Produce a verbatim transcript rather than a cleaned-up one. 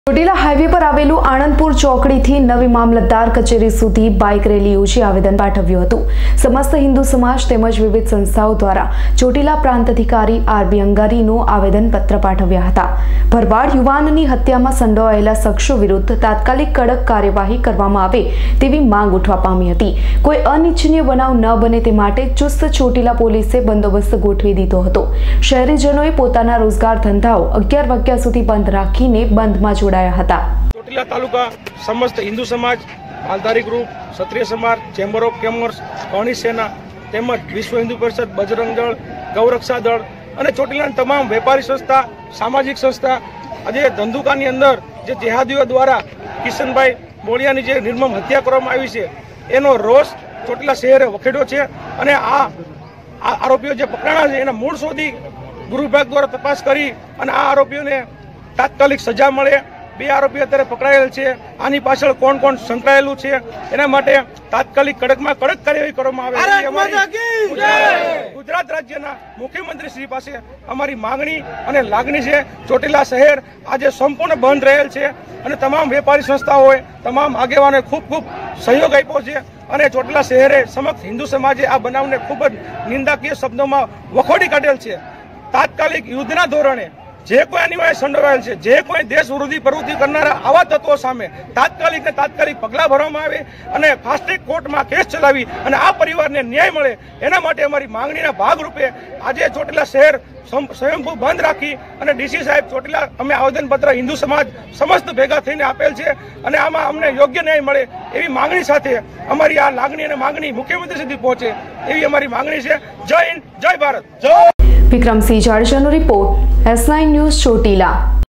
Chotila highway પર આવેલું આણંદપુર ચોકડીથી નવી મામલતદાર કચેરી સુધી બાઇક રેલી યોજી આવેદન પાઠવ્યું હતું। સમસ્ત હિન્દુ સમાજ તેમજ વિવિધ સંસ્થાઓ દ્વારા ચોટીલા પ્રાંત અધિકારી આરબી અંગારીનું આવેદનપત્ર પાઠવ્યા હતા। ભરવાડ યુવાનની હત્યામાં સંડોવાયેલા શખ્સો વિરુદ્ધ તાત્કાલિક કડક કાર્યવાહી કરવામાં આવે તેવી માંગ ઉઠવા પામી હતી। કોઈ અનિચ્છનીય બનાવ ન બને તે માટે ચુસ્ત ચોટીલા પોલીસે બંદોબસ્ત ગોઠવી દીધો હતો। શહેરીજનોએ પોતાના રોજગાર ધંધાઓ અગિયાર વાગ્યા સુધી બંધ રાખીને બંધમાં જોડાયા હતા। ચોટીલા તાલુકા समस्त हिंदू समाज, मालधारी ग्रुप, क्षत्रिय समाज, चेम्बर ऑफ कॉमर्स, कर्णी सेना તેમજ વિશ્વ હિન્દુ પરિષદ, બજરંગ દળ, ગૌરક્ષા દળ અને ચોટીલાની તમામ વેપારી સંસ્થા, સામાજિક સંસ્થા આજે ધંધુકાની અંદર જે જેહાદીઓ દ્વારા કિશનભાઈ બોળિયાની જે નિર્મમ હત્યા કરવામાં આવી છે એનો રોષ ચોટીલા શહેરે વખેડ્યો છે અને આ આરોપીઓ જે પકડાણા છે એના મૂળ શોધી ગૃહ વિભાગ દ્વારા તપાસ કરી અને આ આરોપીઓને તાત્કાલિક સજા મળે। બે આરોપીઓ અત્યારે પકડાયેલ છે। આની પાછળ કોણ કોણ સંકળાયેલું છે એના માટે તાત્કાલિક કડકમાં કડક કાર્યવાહી કરવામાં આવે। ગુજરાત રાજ્યના મુખ્યમંત્રી શ્રી પાસે અમારી માંગણી અને લાગણી છે। ચોટીલા શહેર આજે સંપૂર્ણ બંધ રહેલ છે અને તમામ વેપારી સંસ્થાઓએ, તમામ આગેવાનોએ ખૂબ ખૂબ સહયોગ આપ્યો છે અને ચોટીલા શહેરે સમગ્ર હિન્દુ સમાજે આ બનાવને ખૂબ જ નિંદાકીય શબ્દોમાં વખોડી કાઢેલ છે। તાત્કાલિક યુદ્ધના ધોરણે જે કોઈ આની વાય સંડોવાયેલ છે, જે કોઈ દેશ વિરોધી પ્રવૃત્તિ કરનારા આવા તત્વો સામે તાત્કાલિક ને તાત્કાલિક પગલાં ભરવામાં આવે અને ફાસ્ટ ટ્રેક કોર્ટમાં કેસ ચલાવી અને આ પરિવારને ન્યાય મળે એના માટે અમારી માંગણીના ભાગરૂપે આજે ચોટીલા શહેર સ્વયંભૂ બંધ રાખી અને ડીસી સાહેબ ચોટીલા અમે આવેદનપત્ર હિન્દુ સમાજ સમસ્ત ભેગા થઈને આપેલ છે અને આમાં અમને યોગ્ય ન્યાય મળે એવી માંગણી સાથે અમારી આ લાગણી અને માંગણી મુખ્યમંત્રી સુધી પહોંચે એવી અમારી માંગણી છે। જય હિન્દ, જય ભારત, જય। વિક્રમસિંહ જાડેજાનો report, S nine news Chotila.